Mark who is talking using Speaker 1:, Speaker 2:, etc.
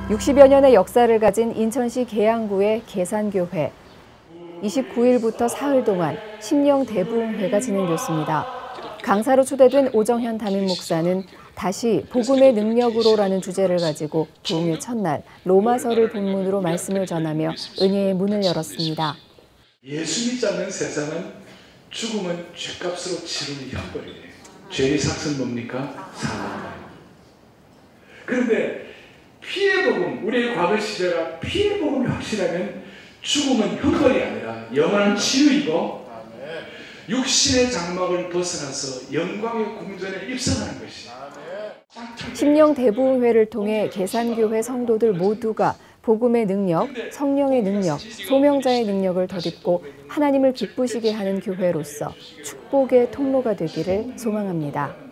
Speaker 1: 60여 년의 역사를 가진 인천시 계양구의 계산교회. 29일부터 사흘 동안 심령 대부흥회가 진행됐습니다. 강사로 초대된 오정현 담임 목사는 다시 복음의 능력으로라는 주제를 가지고 부흥의 첫날 로마서를 본문으로 말씀을 전하며 은혜의 문을 열었습니다.
Speaker 2: 예수 믿지 않는 세상은 죽음은 죗값으로 치르는 형벌이에요. 죄의 삭은 뭡니까? 사망이에요. 그런데 피의 복음, 우리의 과거 시대가 피의 복음이 확실하면 죽음은 형벌이 아니라 영원한 치유이고 육신의 장막을 벗어나서 영광의 궁전에 입성하는 것이에요.
Speaker 1: 심령 대부흥회를 통해 계산교회 성도들 모두가 복음의 능력, 성령의 능력, 소명자의 능력을 덧입고 하나님을 기쁘시게 하는 교회로서 축복의 통로가 되기를 소망합니다.